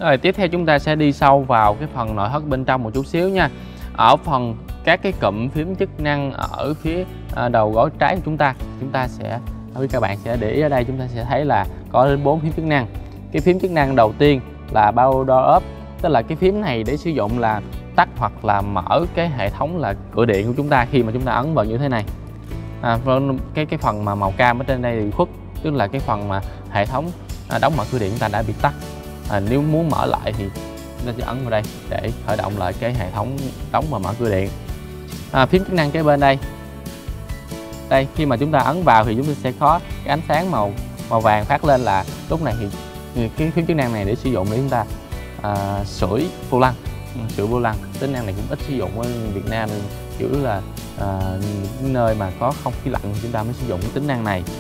Rồi tiếp theo chúng ta sẽ đi sâu vào cái phần nội thất bên trong một chút xíu nha. Ở phần các cái cụm phím chức năng ở phía đầu gối trái của chúng ta sẽ, quý các bạn sẽ để ý ở đây, chúng ta sẽ thấy là có đến 4 phím chức năng. Cái phím chức năng đầu tiên là Power Door Up, tức là cái phím này để sử dụng là tắt hoặc là mở cái hệ thống là cửa điện của chúng ta khi mà chúng ta ấn vào như thế này. Cái phần mà màu cam ở trên đây thì khuất, tức là cái phần mà hệ thống đóng mở cửa điện chúng ta đã bị tắt. Nếu muốn mở lại thì chúng ta sẽ ấn vào đây để khởi động lại cái hệ thống đóng và mở cửa điện. Phím chức năng kế bên đây, khi mà chúng ta ấn vào thì chúng ta sẽ có cái ánh sáng màu vàng phát lên, là lúc này thì cái phím chức năng này để sử dụng để chúng ta sưởi vô lăng. Sưởi vô lăng, tính năng này cũng ít sử dụng ở Việt Nam, kiểu là những nơi mà có không khí lạnh thì chúng ta mới sử dụng cái tính năng này.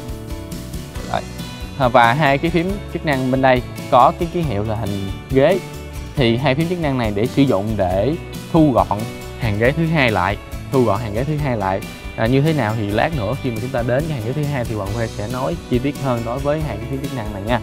Và hai cái phím chức năng bên đây có cái ký hiệu là hình ghế, thì hai phím chức năng này để sử dụng để thu gọn hàng ghế thứ hai lại. Như thế nào thì lát nữa khi mà chúng ta đến cái hàng ghế thứ hai thì Hoàng Khuê sẽ nói chi tiết hơn đối với hai cái phím chức năng này nha.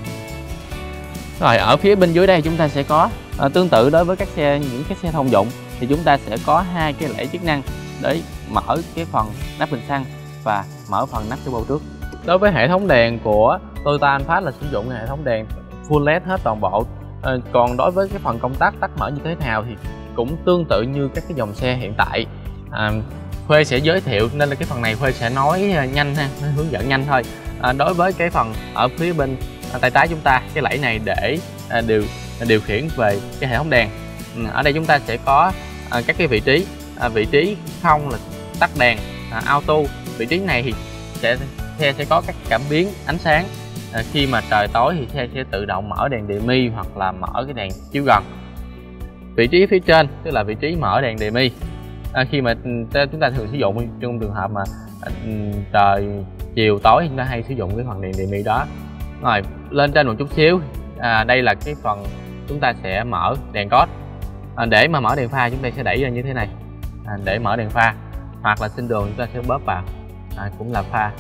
Rồi ở phía bên dưới đây chúng ta sẽ có tương tự đối với những cái xe thông dụng thì chúng ta sẽ có hai cái lẫy chức năng để mở cái phần nắp bình xăng và mở phần nắp turbo trước. Đối với hệ thống đèn của Toyota Alphard là sử dụng hệ thống đèn full LED hết toàn bộ. Còn đối với cái phần công tắc tắt mở như thế nào thì cũng tương tự như các cái dòng xe hiện tại. Khuê sẽ giới thiệu nên là cái phần này Khuê sẽ nói nhanh ha, hướng dẫn nhanh thôi. Đối với cái phần ở phía bên tay trái chúng ta, cái lẫy này để điều khiển về cái hệ thống đèn. Ở đây chúng ta sẽ có các cái vị trí. Vị trí 0 là tắt đèn auto. Vị trí này thì xe sẽ có các cảm biến ánh sáng. Khi mà trời tối thì xe sẽ tự động mở đèn đề mi hoặc là mở cái đèn chiếu gần. Vị trí phía trên tức là vị trí mở đèn đề mi. Khi mà chúng ta thường sử dụng trong trường hợp mà trời chiều tối chúng ta hay sử dụng cái phần đèn đề mi đó. Rồi lên trên một chút xíu, đây là cái phần chúng ta sẽ mở đèn code. Để mà mở đèn pha chúng ta sẽ đẩy ra như thế này để mở đèn pha, hoặc là xin đường chúng ta sẽ bóp vào cũng là pha.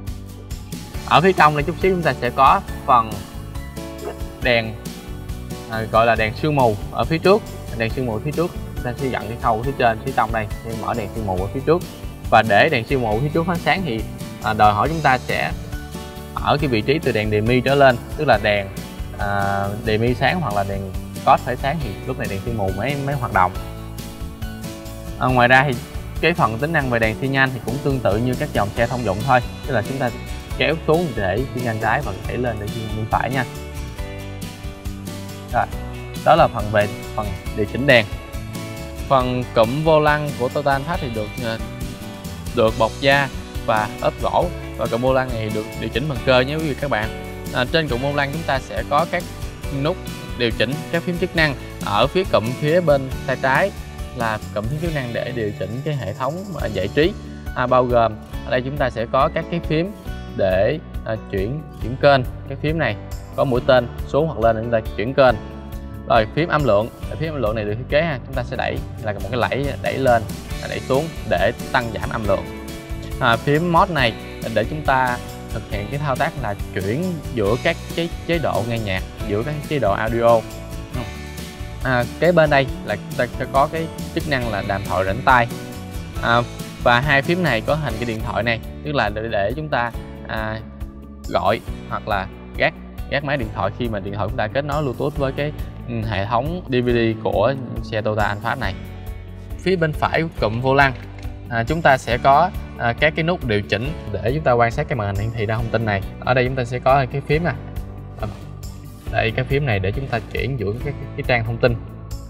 Ở phía trong này chút xíu chúng ta sẽ có phần đèn gọi là đèn sương mù ở phía trước. Đèn sương mù ở phía trước chúng ta sẽ dặn cái khâu phía trên phía trong đây để mở đèn sương mù ở phía trước. Và để đèn sương mù phía trước phát sáng thì đòi hỏi chúng ta sẽ ở cái vị trí từ đèn đề mi trở lên, tức là đèn đề mi sáng hoặc là đèn code phải sáng thì lúc này đèn sương mù mới hoạt động. Ngoài ra thì cái phần tính năng về đèn xi nhan thì cũng tương tự như các dòng xe thông dụng thôi, tức là chúng ta kéo xuống để xi nhan trái và đẩy lên để xi nhan bên phải nha. Rồi, đó là phần về phần điều chỉnh đèn. Phần cụm vô lăng của Toyota Alphard thì được bọc da và ốp gỗ, và cụm vô lăng này được điều chỉnh bằng cơ nhé quý vị các bạn. Trên cụm vô lăng chúng ta sẽ có các nút điều chỉnh các phím chức năng. Ở phía cụm phía bên tay trái là cụm phím chức năng để điều chỉnh cái hệ thống giải trí, bao gồm ở đây chúng ta sẽ có các cái phím để chuyển kênh. Cái phím này có mũi tên xuống hoặc lên để chúng ta chuyển kênh. Rồi phím âm lượng này được thiết kế chúng ta sẽ đẩy là một cái lẫy đẩy lên đẩy xuống để tăng giảm âm lượng. Phím mode này để chúng ta thực hiện cái thao tác là chuyển giữa các cái chế độ nghe nhạc, giữa các chế độ audio. Kế bên đây là chúng ta sẽ có cái chức năng là đàm thoại rảnh tay. Và hai phím này có hình cái điện thoại này, tức là để chúng ta gọi hoặc là gác máy điện thoại khi mà điện thoại chúng ta kết nối Bluetooth với cái hệ thống DVD của xe Toyota Alphard này. Phía bên phải của cụm vô lăng chúng ta sẽ có các cái nút điều chỉnh để chúng ta quan sát cái màn hình hiển thị ra thông tin này. Ở đây chúng ta sẽ có cái phím này. Đây, cái phím này để chúng ta chuyển giữa cái trang thông tin,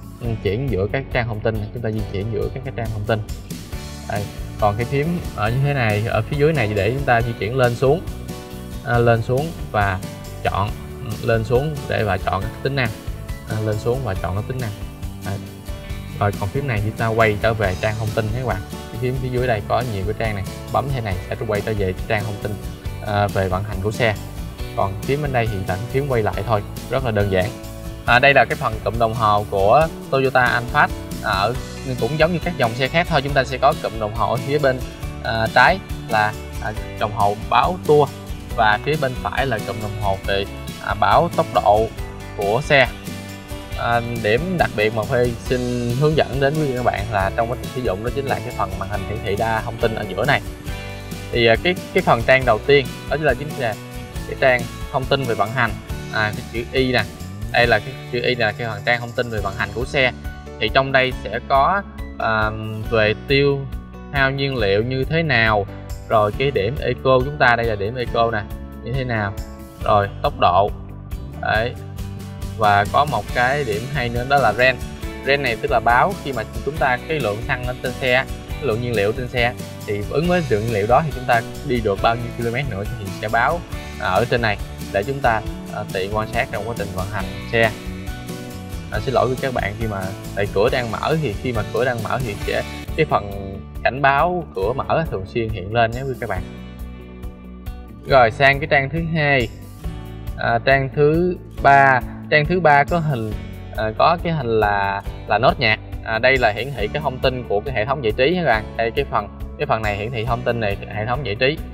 chúng ta di chuyển giữa các cái trang thông tin. Đây. Còn cái phím ở như thế này ở phía dưới này để chúng ta di chuyển lên xuống và chọn lên xuống để và chọn các tính năng, lên xuống và chọn các tính năng. Đây. Rồi còn phím này chúng ta quay trở về trang thông tin các bạn. Cái phím phía dưới đây có nhiều cái trang này, bấm thế này sẽ quay trở về trang thông tin về vận hành của xe. Còn phím bên đây thì là cái phím quay lại thôi, rất là đơn giản. Đây là cái phần cụm đồng hồ của Toyota Alphard. Cũng giống như các dòng xe khác thôi, chúng ta sẽ có cụm đồng hồ ở phía bên trái là đồng hồ báo tua, và phía bên phải là cụm đồng hồ về báo tốc độ của xe. Điểm đặc biệt mà Khuê xin hướng dẫn đến quý vị các bạn là trong quá trình sử dụng đó chính là cái phần màn hình hiển thị đa thông tin ở giữa này. Thì cái phần trang đầu tiên đó chính là cái trang thông tin về vận hành, cái chữ Y nè, đây là cái chữ Y là cái phần trang thông tin về vận hành của xe. Thì trong đây sẽ có về tiêu hao nhiên liệu như thế nào, rồi cái điểm eco chúng ta, đây là điểm eco nè, như thế nào, rồi tốc độ đấy, và có một cái điểm hay nữa đó là REN. REN này tức là báo khi mà chúng ta cái lượng xăng ở trên xe, cái lượng nhiên liệu trên xe, thì ứng với lượng nhiên liệu đó thì chúng ta đi được bao nhiêu km nữa thì sẽ báo ở trên này để chúng ta tiện quan sát trong quá trình vận hành xe. Xin lỗi với các bạn khi mà tại cửa đang mở, thì khi mà cửa đang mở thì sẽ cái phần cảnh báo cửa mở thường xuyên hiện lên nhé quý các bạn. Rồi sang cái trang thứ hai, trang thứ ba có hình có cái hình là nốt nhạc. Đây là hiển thị cái thông tin của cái hệ thống giải trí các bạn. Đây cái phần này hiển thị thông tin này hệ thống giải trí.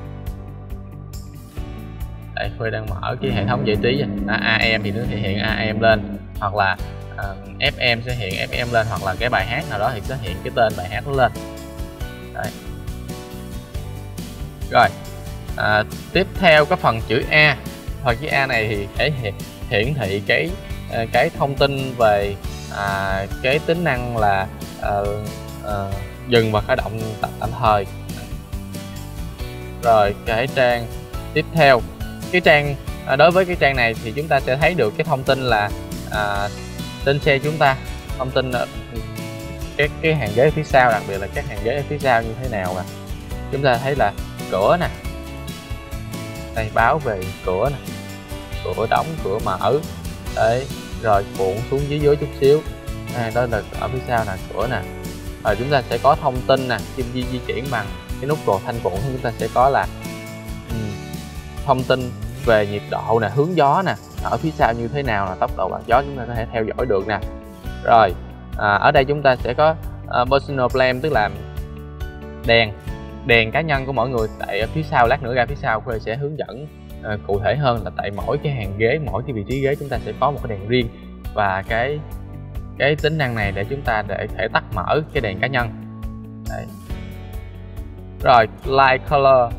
Đây Khuê đang mở cái hệ thống giải trí, AM thì nó thể hiện AM lên, hoặc là FM sẽ hiện FM lên, hoặc là cái bài hát nào đó thì sẽ hiện cái tên bài hát nó lên. Đấy. Rồi tiếp theo cái phần chữ A. Phần chữ A này thì thể hiển thị cái thông tin về cái tính năng là dừng và khởi động tạm thời. Rồi cái trang tiếp theo, cái trang đối với cái trang này thì chúng ta sẽ thấy được cái thông tin là trên xe chúng ta, thông tin cái hàng ghế phía sau, đặc biệt là các hàng ghế phía sau như thế nào. Mà chúng ta thấy là cửa nè, đây báo về cửa nè, cửa đóng, cửa mở đấy, rồi cuộn xuống dưới chút xíu, đó là ở phía sau là cửa nè. Rồi chúng ta sẽ có thông tin nè, khi di chuyển bằng cái nút cột thanh cuộn thì chúng ta sẽ có là thông tin về nhiệt độ nè, hướng gió nè, ở phía sau như thế nào, là tốc độ bạc gió chúng ta có thể theo dõi được nè. Rồi ở đây chúng ta sẽ có personal plan, tức là đèn cá nhân của mỗi người. Tại ở phía sau, lát nữa ra phía sau Khuê sẽ hướng dẫn cụ thể hơn là tại mỗi cái hàng ghế, mỗi cái vị trí ghế chúng ta sẽ có một cái đèn riêng, và cái tính năng này để chúng ta để thể tắt mở cái đèn cá nhân. Đấy. Rồi light color,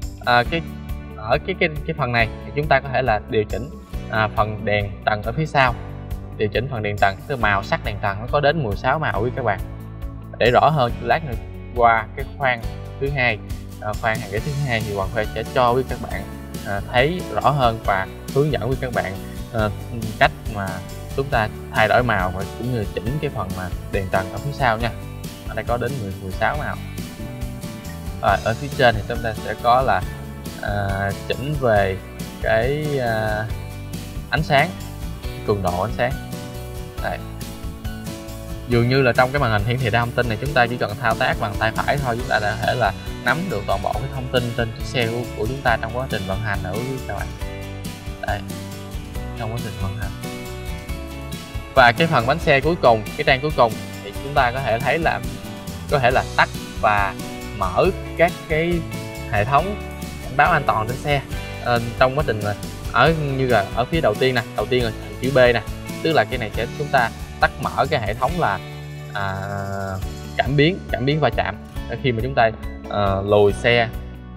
ở cái phần này thì chúng ta có thể là điều chỉnh phần đèn tầng ở phía sau, điều chỉnh phần đèn tầng, tức màu sắc đèn tầng nó có đến 16 màu quý các bạn. Để rõ hơn, lát nữa qua cái khoang thứ hai, khoang hàng ghế thứ hai thì Hoàng Khuê sẽ cho quý các bạn thấy rõ hơn và hướng dẫn quý các bạn cách mà chúng ta thay đổi màu và cũng như chỉnh cái phần mà đèn tầng ở phía sau nha. Ở đây có đến 16 màu. Rồi ở phía trên thì chúng ta sẽ có là chỉnh về cái ánh sáng, cường độ ánh sáng. Đây. Dường như là trong cái màn hình hiển thị đa thông tin này chúng ta chỉ cần thao tác bằng tay phải thôi, chúng ta đã có thể là nắm được toàn bộ cái thông tin trên chiếc xe của chúng ta trong quá trình vận hành nữa các bạn. Đây, trong quá trình vận hành. Và cái phần bánh xe cuối cùng, cái trang cuối cùng thì chúng ta có thể thấy là tắt và mở các cái hệ thống cảnh báo an toàn trên xe trong quá trình mà như là ở phía đầu tiên nè, đầu tiên là chữ B nè, tức là cái này sẽ chúng ta tắt mở cái hệ thống là cảm biến va chạm. Khi mà chúng ta lùi xe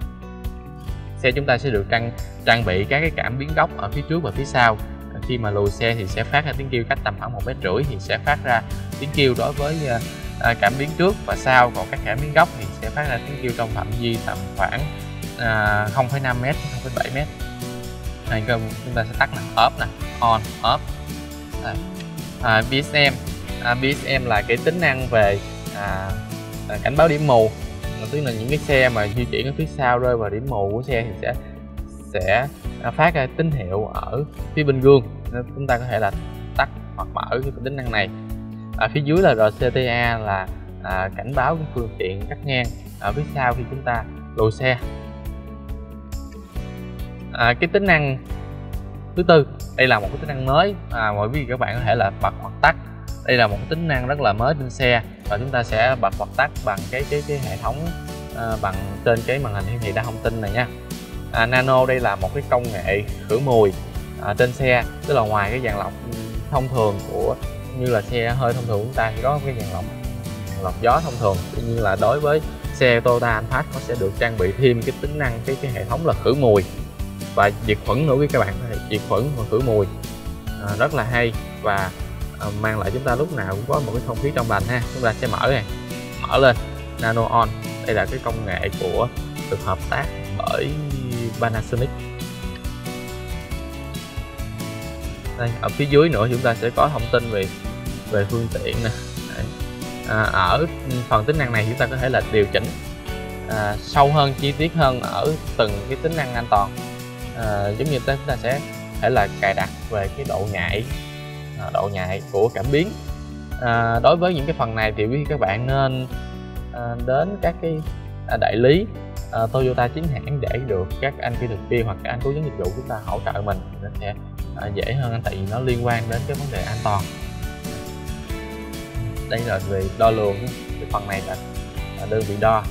chúng ta sẽ được trang bị các cái cảm biến góc ở phía trước và phía sau. Khi mà lùi xe thì sẽ phát ra tiếng kêu cách tầm khoảng 1,5 mét thì sẽ phát ra tiếng kêu đối với cảm biến trước và sau, còn các cảm biến góc thì sẽ phát ra tiếng kêu trong phạm vi tầm khoảng 0,5 m, 0,7 m. Này chúng ta sẽ tắt nè, off nè, on, off. BSM, BSM là cái tính năng về cảnh báo điểm mù, tức là những cái xe mà di chuyển ở phía sau rơi vào điểm mù của xe thì sẽ phát ra tín hiệu ở phía bên gương, nên chúng ta có thể là tắt hoặc mở cái tính năng này. Ở phía dưới là RCTA là cảnh báo cái phương tiện cắt ngang ở phía sau khi chúng ta lùi xe. Cái tính năng thứ tư, đây là một cái tính năng mới mọi quý vị các bạn có thể là bật hoặc tắt. Đây là một cái tính năng rất là mới trên xe và chúng ta sẽ bật hoặc tắt bằng cái hệ thống bằng trên cái màn hình hiển thị đa thông tin này nha. Nano đây là một cái công nghệ khử mùi trên xe, tức là ngoài cái dàn lọc thông thường của như là xe hơi thông thường chúng ta chỉ có cái dàn lọc gió thông thường. Tuy nhiên là đối với xe Toyota Alphard nó sẽ được trang bị thêm cái tính năng cái hệ thống là khử mùi và diệt khuẩn nữa quý các bạn, diệt khuẩn và khử mùi rất là hay và mang lại chúng ta lúc nào cũng có một cái không khí trong lành ha. Chúng ta sẽ mở lên Nano On. Đây là cái công nghệ của được hợp tác bởi Panasonic. Đây, ở phía dưới nữa chúng ta sẽ có thông tin về phương tiện nè. Ở phần tính năng này chúng ta có thể là điều chỉnh sâu hơn, chi tiết hơn ở từng cái tính năng an toàn. Giống như chúng ta sẽ thể là cài đặt về cái độ nhạy của cảm biến. Đối với những cái phần này thì quý các bạn nên đến các cái đại lý Toyota chính hãng để được các anh kỹ thuật viên hoặc các anh cố vấn dịch vụ chúng ta hỗ trợ mình, nó sẽ dễ hơn, tại vì nó liên quan đến cái vấn đề an toàn. Đây là về đo lường, cái phần này là đơn vị đo.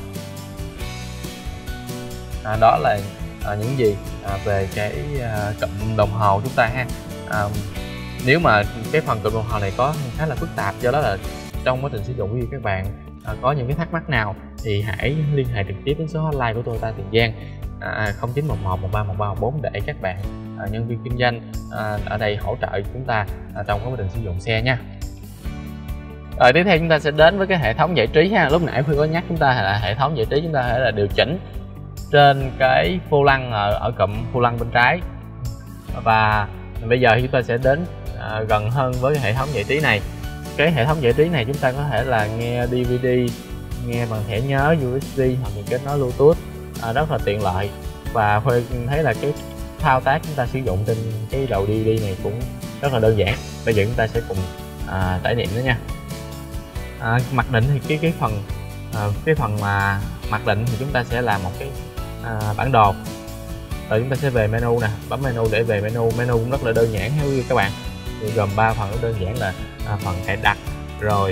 Đó là những gì về cái cụm đồng hồ chúng ta ha. Nếu mà cái phần cụm đồng hồ này có khá là phức tạp, do đó là trong quá trình sử dụng, các bạn có những cái thắc mắc nào thì hãy liên hệ trực tiếp đến số hotline của Toyota Tiền Giang 0911 131314 để các bạn nhân viên kinh doanh ở đây hỗ trợ chúng ta trong quá trình sử dụng xe nha. Rồi tiếp theo chúng ta sẽ đến với cái hệ thống giải trí ha. Lúc nãy Huy có nhắc chúng ta là hệ thống giải trí chúng ta có thể là điều chỉnh trên cái vô lăng ở cụm vô lăng bên trái, và bây giờ chúng ta sẽ đến gần hơn với cái hệ thống giải trí này. Cái hệ thống giải trí này chúng ta có thể là nghe DVD, nghe bằng thẻ nhớ USB hoặc là kết nối Bluetooth, rất là tiện lợi. Và Huy thấy là cái thao tác chúng ta sử dụng trên cái đầu DVD này cũng rất là đơn giản. Bây giờ chúng ta sẽ cùng trải nghiệm nữa nha. Mặc định thì cái phần mà mặc định thì chúng ta sẽ làm một cái bản đồ. Rồi chúng ta sẽ về menu nè, bấm menu để về menu. Menu cũng rất là đơn giản theo các bạn, thì gồm 3 phần rất đơn giản là phần cài đặt, rồi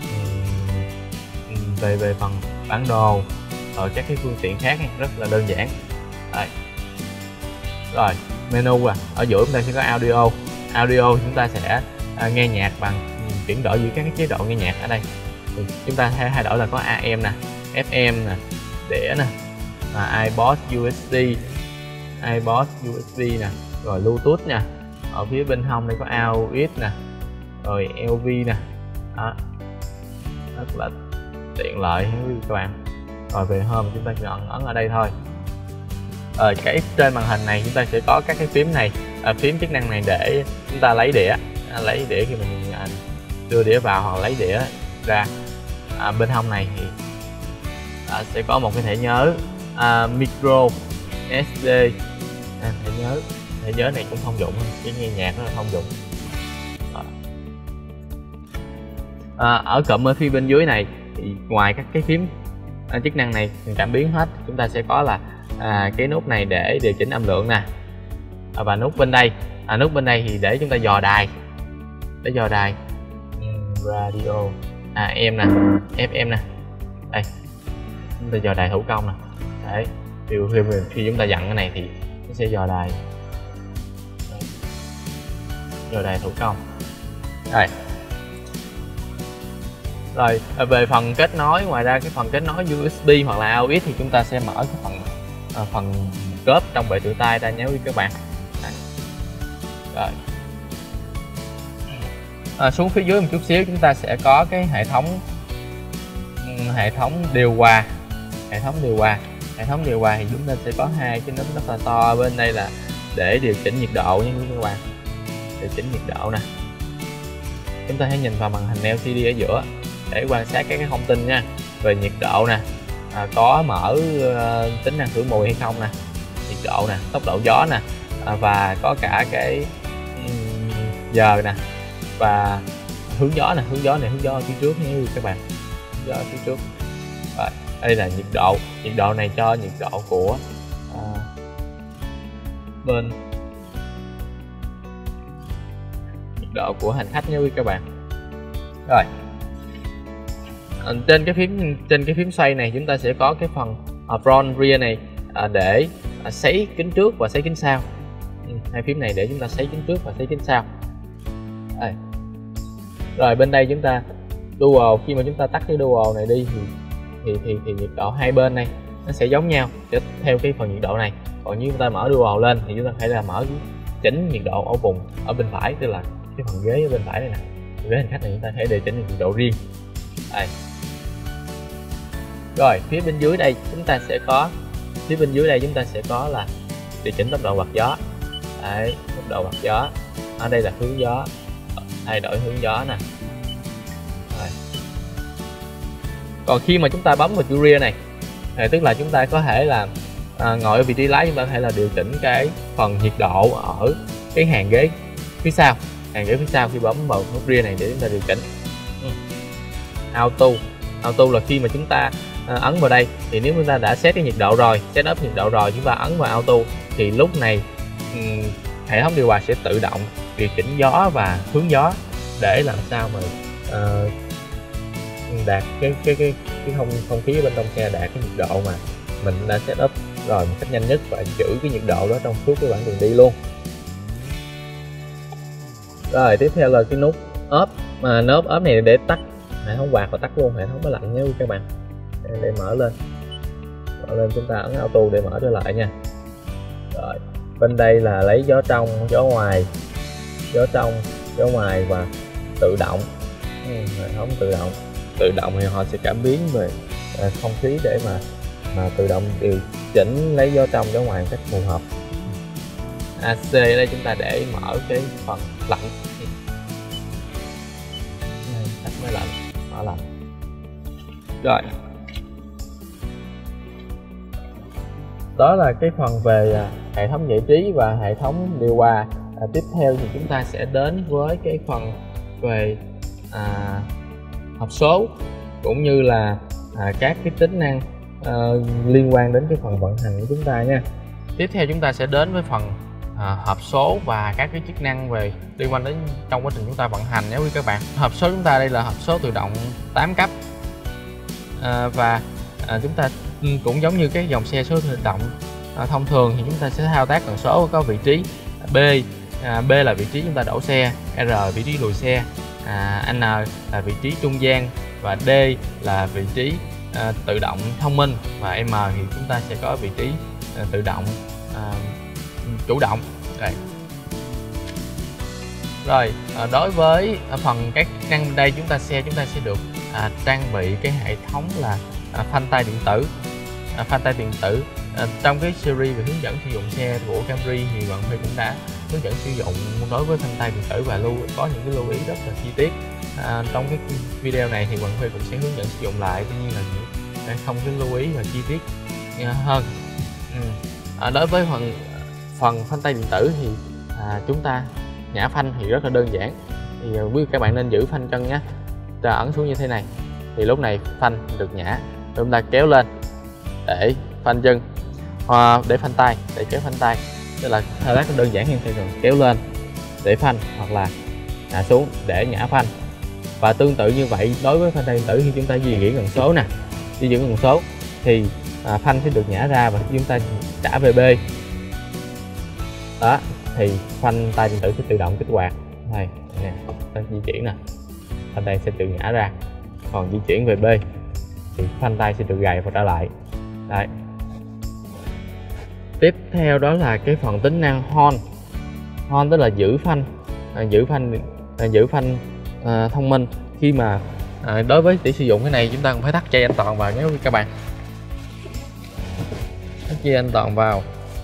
về phần bản đồ, rồi các cái phương tiện khác rất là đơn giản. Đấy. Rồi menu ở giữa chúng ta sẽ có audio. Audio chúng ta sẽ nghe nhạc bằng chuyển đổi giữa các cái chế độ nghe nhạc. Ở đây thì chúng ta thay đổi là có AM nè, FM nè, đĩa nè, iPod USB nè, rồi Bluetooth nha. Ở phía bên hông đây có AUX nè, rồi LV nè. Đó, rất là tiện lợi với các bạn. Rồi về home chúng ta chỉ ấn ở đây thôi. Cái trên màn hình này chúng ta sẽ có các cái phím này, phím chức năng này để chúng ta lấy đĩa khi mình đưa đĩa vào hoặc lấy đĩa ra. Bên hông này thì sẽ có một cái thẻ nhớ micro SD. Thẻ nhớ này cũng thông dụng, cái nghe nhạc rất là thông dụng. Ở cụm ở phía bên dưới này thì ngoài các cái phím chức năng này cảm biến hết, chúng ta sẽ có là cái nút này để điều chỉnh âm lượng nè, và nút bên đây thì để chúng ta dò đài, radio, AM nè, FM nè. Đây chúng ta dò đài thủ công nè. Đấy, khi chúng ta dặn cái này thì nó sẽ dò đài thủ công. Rồi về phần kết nối, ngoài ra cái phần kết nối USB hoặc là AUX thì chúng ta sẽ mở cái phần cớp trong bệ tự tay ra nhé quý các bạn. Rồi xuống phía dưới một chút xíu chúng ta sẽ có cái hệ thống điều hòa. Hệ thống điều hòa thì chúng ta sẽ có hai cái nút rất là to. Bên đây là để điều chỉnh nhiệt độ nha các bạn, điều chỉnh nhiệt độ nè. Chúng ta hãy nhìn vào màn hình LCD ở giữa để quan sát các cái thông tin nha, về nhiệt độ nè, có mở tính năng khử mùi hay không nè, nhiệt độ nè, tốc độ gió nè, và có cả cái giờ nè, và hướng gió nè, hướng gió ở phía trước nha các bạn, hướng gió ở phía trước. Rồi, đây là nhiệt độ này cho nhiệt độ của bên nhiệt độ của hành khách nha quý các bạn. Rồi trên cái phím xoay này chúng ta sẽ có cái phần front rear này để sấy kính trước và sấy kính sau. Hai phím này để chúng ta sấy kính trước và sấy kính sau. Đây. Rồi bên đây chúng ta dual, khi mà chúng ta tắt cái dual này đi thì nhiệt độ hai bên này nó sẽ giống nhau, sẽ theo cái phần nhiệt độ này. Còn nếu chúng ta mở dual lên thì chúng ta phải là mở chỉnh nhiệt độ ở vùng ở bên phải, tức là cái phần ghế ở bên phải đây nè, ghế hành khách này chúng ta phải điều chỉnh nhiệt độ riêng. Đây. Rồi phía bên dưới đây chúng ta sẽ có là điều chỉnh tốc độ quạt gió. Đấy, tốc độ quạt gió. Ở đây là hướng gió, thay đổi hướng gió nè. Rồi. Còn khi mà chúng ta bấm vào chữ rear này thì tức là chúng ta có thể là ngồi ở vị trí lái, chúng ta có thể là điều chỉnh cái phần nhiệt độ ở cái hàng ghế phía sau. Khi bấm vào nút rear này để chúng ta điều chỉnh. Auto là khi mà chúng ta ấn vào đây thì nếu chúng ta đã set cái nhiệt độ rồi, set up nhiệt độ rồi, chúng ta ấn vào auto thì lúc này hệ thống điều hòa sẽ tự động điều chỉnh gió và hướng gió để làm sao mà đạt cái không khí ở bên trong xe đạt cái nhiệt độ mà mình đã set up rồi một cách nhanh nhất và giữ cái nhiệt độ đó trong suốt cái quãng đường đi luôn. Rồi tiếp theo là cái nút off, mà nút off này để tắt hệ thống quạt và tắt luôn hệ thống máy lạnh nhé các bạn. Để mở lên chúng ta ấn auto để mở trở lại nha. Rồi bên đây là lấy gió trong gió ngoài và tự động. Hệ thống tự động thì họ sẽ cảm biến về không khí để mà tự động điều chỉnh lấy gió trong gió ngoài một cách phù hợp. AC ở đây chúng ta để mở cái phần lạnh, tắt máy lạnh, mở lạnh. Rồi đó là cái phần về hệ thống giải trí và hệ thống điều hòa. Tiếp theo thì chúng ta sẽ đến với cái phần về hộp số cũng như là các cái tính năng liên quan đến cái phần vận hành của chúng ta nha. Tiếp theo chúng ta sẽ đến với phần hộp số và các cái chức năng về liên quan đến trong quá trình chúng ta vận hành nhé quý các bạn. Hộp số chúng ta đây là hộp số tự động 8 cấp và chúng ta cũng giống như cái dòng xe số tự động thông thường thì chúng ta sẽ thao tác cần số có vị trí B. B là vị trí chúng ta đổ xe, R vị trí lùi xe, N là vị trí trung gian và D là vị trí tự động thông minh và M thì chúng ta sẽ có vị trí tự động chủ động. Rồi đối với phần các chức năng đây chúng ta sẽ được trang bị cái hệ thống là phanh tay điện tử. Trong cái series về hướng dẫn sử dụng xe của Camry thì Hoàng Huy cũng đã hướng dẫn sử dụng đối với phanh tay điện tử và có những cái lưu ý rất là chi tiết. Trong cái video này thì Hoàng Huy cũng sẽ hướng dẫn sử dụng lại, tuy nhiên là không cái lưu ý và chi tiết hơn. Đối với phần phanh tay điện tử thì chúng ta nhả phanh thì rất là đơn giản, thì quý các bạn nên giữ phanh chân nhé. Ta ấn xuống như thế này thì lúc này phanh được nhả, chúng ta kéo lên để phanh chân, để phanh tay, để kéo phanh tay, tức là thao tác đơn giản hơn. Theo kéo lên để phanh hoặc là hạ xuống để nhả phanh. Và tương tự như vậy đối với phanh tay điện tử, khi chúng ta di chuyển cần số thì phanh sẽ được nhả ra và khi chúng ta trả về B đó thì phanh tay điện tử sẽ tự động kích hoạt. Này nè, ta di chuyển nè, phanh tay sẽ tự nhả ra, còn di chuyển về B thì phanh tay sẽ được gầy và trở lại. Đấy. Tiếp theo đó là cái phần tính năng horn, tức là giữ phanh thông minh. Khi mà đối với để sử dụng cái này chúng ta cũng phải thắt dây an toàn vào nhé các bạn. Thắt dây an toàn vào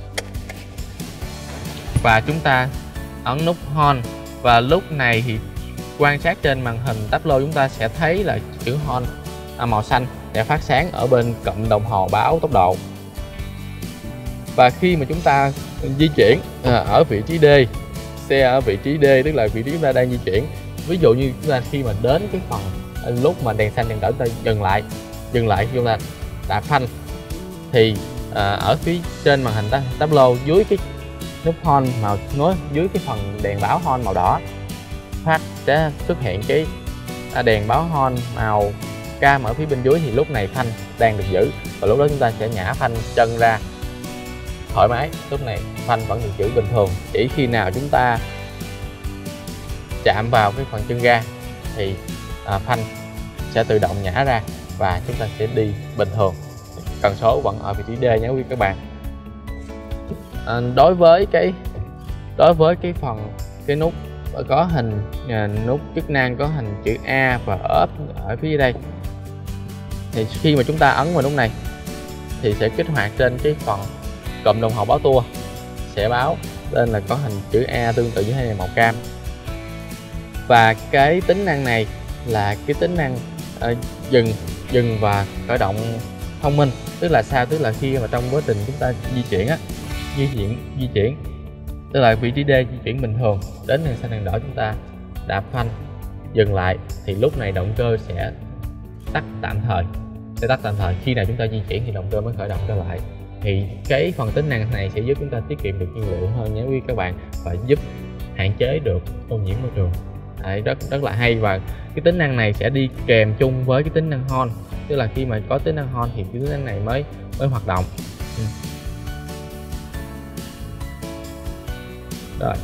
và chúng ta ấn nút horn, và lúc này thì quan sát trên màn hình táp lô chúng ta sẽ thấy là chữ horn màu xanh sẽ phát sáng ở bên cụm đồng hồ báo tốc độ. Và khi mà chúng ta di chuyển ở vị trí D, xe ở vị trí D tức là vị trí chúng ta đang di chuyển, ví dụ như chúng ta khi mà đến cái phần lúc mà đèn xanh đèn đỏ chúng ta dừng lại khi chúng ta đã phanh thì ở phía trên màn hình táp lô dưới cái nút horn màu dưới cái phần đèn báo horn màu đỏ sẽ xuất hiện cái đèn báo horn màu cam ở phía bên dưới, thì lúc này phanh đang được giữ và lúc đó chúng ta sẽ nhả phanh chân ra thoải mái. Lúc này phanh vẫn được giữ bình thường, chỉ khi nào chúng ta chạm vào cái phần chân ga thì phanh sẽ tự động nhả ra và chúng ta sẽ đi bình thường. Cần số vẫn ở vị trí D nhé quý các bạn. Đối với cái nút có hình nút chức năng có hình chữ A và ốp ở phía đây, thì khi mà chúng ta ấn vào nút này thì sẽ kích hoạt trên cái phần cụm đồng hồ báo tua, sẽ báo lên là có hình chữ A tương tự như thế này màu cam. Và cái tính năng này là cái tính năng dừng và khởi động thông minh. Tức là sao? Tức là khi mà trong quá trình chúng ta di chuyển, tức là vị trí D di chuyển bình thường đến đèn xanh đèn đỏ, chúng ta đạp phanh dừng lại thì lúc này động cơ sẽ tắt tạm thời. Khi nào chúng ta di chuyển thì động cơ mới khởi động trở lại. Thì cái phần tính năng này sẽ giúp chúng ta tiết kiệm được nhiên liệu hơn nhé quý các bạn, và giúp hạn chế được ô nhiễm môi trường. Đấy, rất là hay. Và cái tính năng này sẽ đi kèm chung với cái tính năng horn, tức là khi mà có tính năng horn thì cái tính năng này mới hoạt động. Rồi.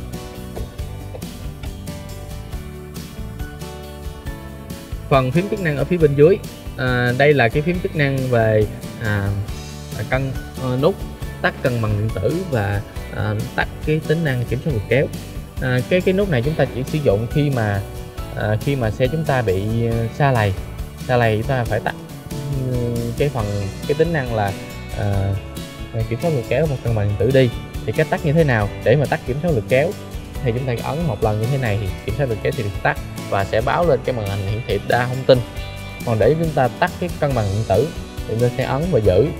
Phần phím chức năng ở phía bên dưới, đây là cái phím chức năng về cân nút tắt cân bằng điện tử và tắt cái tính năng kiểm soát lực kéo. Cái nút này chúng ta chỉ sử dụng khi mà xe chúng ta bị sa lầy chúng ta phải tắt cái tính năng là kiểm soát lực kéo và cân bằng điện tử đi. Thì cách tắt như thế nào? Để mà tắt kiểm soát lực kéo thì chúng ta ấn một lần như thế này thì kiểm soát lực kéo sẽ được tắt và sẽ báo lên cái màn hình hiển thị đa thông tin. Còn để chúng ta tắt cái cân bằng điện tử thì chúng ta sẽ ấn và giữ.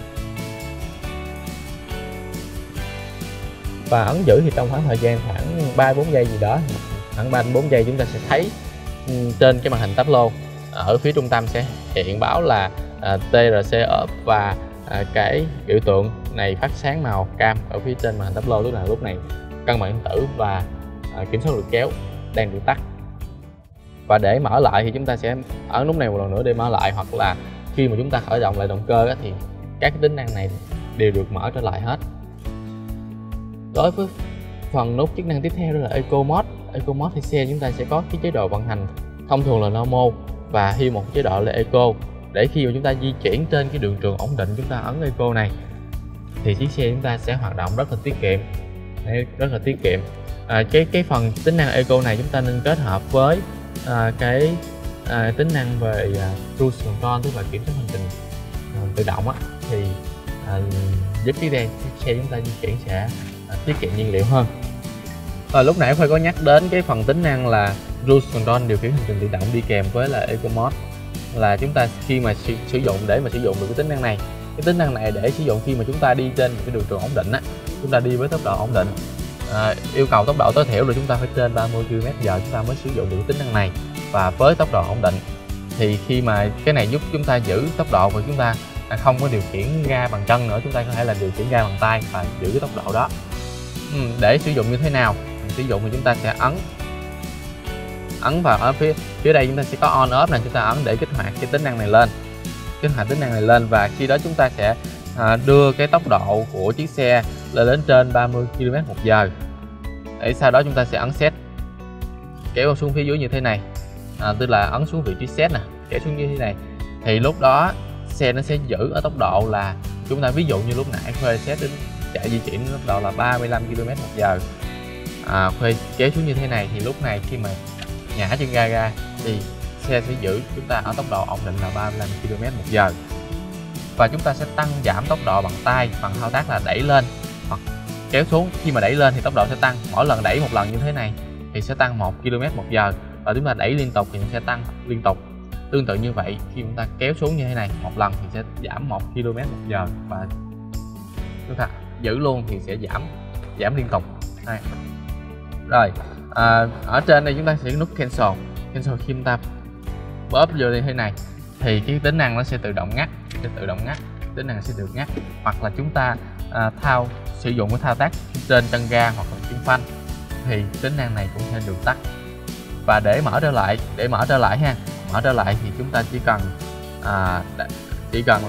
Và ấn giữ thì trong khoảng thời gian khoảng 3-4 giây gì đó, khoảng 3-4 giây chúng ta sẽ thấy trên cái màn hình táp lô ở phía trung tâm sẽ hiện báo là TRC off và cái biểu tượng này phát sáng màu cam ở phía trên màn hình táp lô, tức là lúc này cân bằng điện tử và kiểm soát lực kéo đang được tắt. Và để mở lại thì chúng ta sẽ ấn nút này một lần nữa để mở lại, hoặc là khi mà chúng ta khởi động lại động cơ thì các cái tính năng này đều được mở trở lại hết. Đối với phần nút chức năng tiếp theo đó là Eco Mode. Eco Mode thì xe chúng ta sẽ có cái chế độ vận hành thông thường là Normal và thêm một chế độ là Eco, để khi mà chúng ta di chuyển trên cái đường trường ổn định chúng ta ấn Eco này thì chiếc xe chúng ta sẽ hoạt động rất là tiết kiệm. Cái phần tính năng Eco này chúng ta nên kết hợp với tính năng về Cruise Control, tức là kiểm soát hành trình tự động á, thì giúp chiếc xe chúng ta di chuyển sẽ tiết kiệm nhiên liệu hơn. Lúc nãy Khoai có nhắc đến cái phần tính năng là Cruise Control, điều khiển hành trình tự động đi kèm với là Eco Mode, là chúng ta khi mà sử dụng được cái tính năng này. Cái tính năng này để sử dụng khi mà chúng ta đi trên một cái đường trường ổn định á, chúng ta đi với tốc độ ổn định, yêu cầu tốc độ tối thiểu là chúng ta phải trên 30 km/h chúng ta mới sử dụng được cái tính năng này và với tốc độ ổn định. Thì khi mà cái này giúp chúng ta giữ tốc độ và chúng ta không có điều khiển ga bằng chân nữa, chúng ta có thể là điều khiển ga bằng tay và giữ cái tốc độ đó. Để sử dụng như thế nào? Sử dụng thì chúng ta sẽ ấn vào ở phía đây, chúng ta sẽ có on off này, chúng ta ấn để kích hoạt cái tính năng này lên, và khi đó chúng ta sẽ đưa cái tốc độ của chiếc xe lên đến trên 30 km/h. Để sau đó chúng ta sẽ ấn set, kéo xuống phía dưới như thế này, tức là ấn xuống vị trí set nè, kéo xuống như thế này, thì lúc đó xe nó sẽ giữ ở tốc độ là chúng ta, ví dụ như lúc nãy Khuê set đến chạy di chuyển tốc độ là 35 km/h, Khuê kéo xuống như thế này thì lúc này khi mà nhả chân ga ra thì xe sẽ giữ chúng ta ở tốc độ ổn định là 35 km/h. Và chúng ta sẽ tăng giảm tốc độ bằng tay, bằng thao tác là đẩy lên hoặc kéo xuống. Khi mà đẩy lên thì tốc độ sẽ tăng, mỗi lần đẩy một lần như thế này thì sẽ tăng 1 km/h, và chúng ta đẩy liên tục thì sẽ tăng liên tục. Tương tự như vậy, khi chúng ta kéo xuống như thế này một lần thì sẽ giảm 1 km/h, và chúng ta giữ luôn thì sẽ giảm liên tục. Đây. Rồi, ở trên đây chúng ta sẽ nút cancel. Khi chúng ta bóp vô như thế này thì cái tính năng nó sẽ tự động ngắt, tính năng sẽ được ngắt, hoặc là chúng ta sử dụng cái thao tác trên chân ga hoặc là chân phanh thì tính năng này cũng sẽ được tắt. Và để mở trở lại thì chúng ta chỉ cần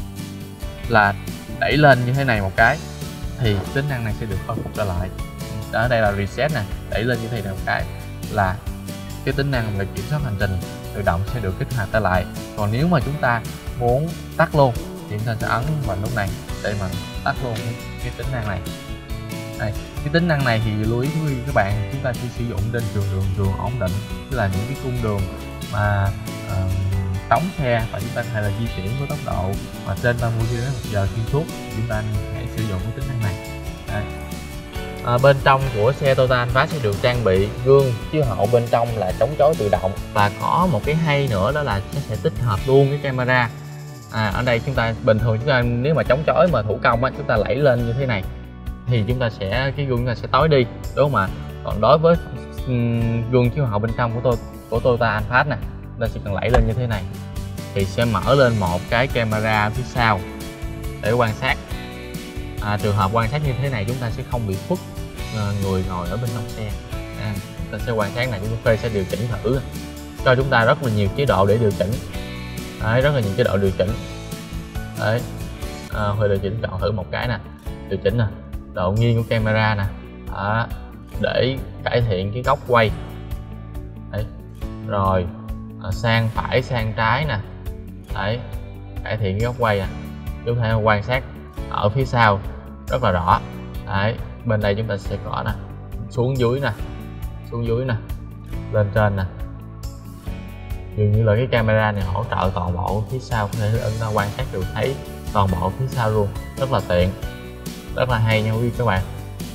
là đẩy lên như thế này một cái thì tính năng này sẽ được khôi phục trở lại. Ở đây là reset nè, đẩy lên như thế này một cái là cái tính năng về kiểm soát hành trình tự động sẽ được kích hoạt trở lại. Còn nếu mà chúng ta muốn tắt luôn thì chúng ta sẽ ấn vào nút này để mà tắt luôn cái tính năng này. Đây, cái tính năng này thì lưu ý quý vị các bạn, chúng ta chỉ sử dụng trên đường ổn định, tức là những cái cung đường mà tống xe và chúng ta có thể là di chuyển với tốc độ mà trên 30 km/h xuyên suốt, chúng ta hãy sử dụng cái tính năng này. Đây. Bên trong của xe Toyota Alphard sẽ được trang bị gương chiếu hậu bên trong là chống chói tự động, và có một cái hay nữa đó là nó sẽ tích hợp luôn cái camera. Ở đây chúng ta bình thường chúng ta nếu mà chống chói mà thủ công á, chúng ta đẩy lên như thế này thì chúng ta sẽ cái gương chúng ta sẽ tối đi, đúng không ạ? Còn đối với gương chiếu hậu bên trong của Toyota Alphard nè, chúng ta chỉ cần đẩy lên như thế này thì sẽ mở lên một cái camera phía sau để quan sát. Trường hợp quan sát như thế này chúng ta sẽ không bị khuất người ngồi ở bên trong xe. Chúng ta sẽ quan sát này, chúng ta sẽ điều chỉnh thử cho chúng ta rất là nhiều chế độ để điều chỉnh. Đấy, rất là nhiều chế độ điều chỉnh. Đấy, Huy điều chỉnh chọn thử một cái nè, điều chỉnh nè, độ nghiêng của camera nè, để cải thiện cái góc quay. Đấy, rồi sang phải sang trái nè, đấy, cải thiện cái góc quay nè, chúng ta quan sát ở phía sau rất là rõ. Đấy, bên đây chúng ta sẽ có nè, xuống dưới nè, lên trên nè. Dường như là cái camera này hỗ trợ toàn bộ phía sau, có thể chúng ta quan sát được thấy toàn bộ phía sau luôn, rất là tiện, rất là hay nha quý vị các bạn.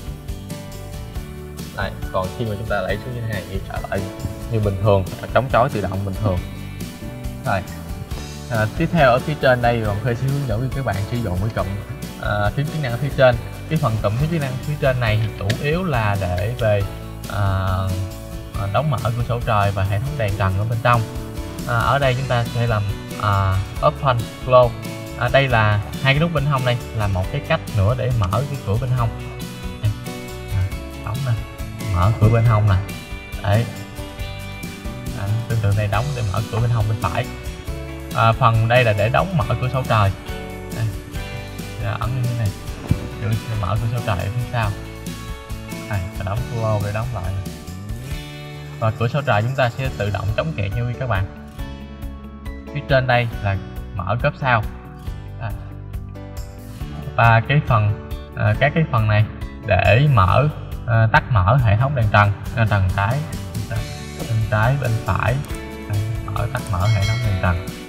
Đây, còn khi mà chúng ta đẩy xuống như thế này thì trở lại như bình thường, chống chói tự động bình thường. Rồi, tiếp theo ở phía trên đây còn Khơi sẽ hướng dẫn với các bạn sử dụng cái cụm phím chức năng ở phía trên. Cái phần cụm phím chức năng phía trên này thì chủ yếu là để về đóng mở cửa sổ trời và hệ thống đèn trần ở bên trong. Ở đây chúng ta sẽ làm open close. Đây là hai cái nút bên hông, đây là một cái cách nữa để mở cái cửa bên hông. Đóng nè, mở cửa bên hông nè. Đấy, tương tự này đóng để mở cửa bên hông bên phải. Phần đây là để đóng mở cửa sổ trời. Đây, ấn như thế này sẽ mở cửa sổ trời ở phía sau. Đây, đóng close để đóng lại. Và cửa sổ trời chúng ta sẽ tự động chống kẹt như các bạn. Phía trên đây là mở cốp sau. Và cái phần các cái phần này để mở tắt mở hệ thống đèn trần, trần trái bên phải. Đây, mở tắt mở hệ thống đèn trần.